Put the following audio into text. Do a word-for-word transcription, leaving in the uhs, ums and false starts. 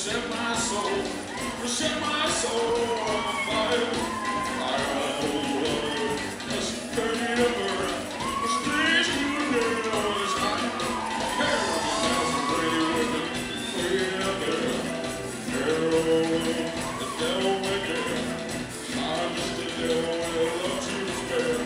set my soul, set my soul on fire. I hold love, just burn it up, the streets to the noise high. Hey, that's pretty women, way up there. Heroin, the devil with me. I'm just a devil with a love to spare.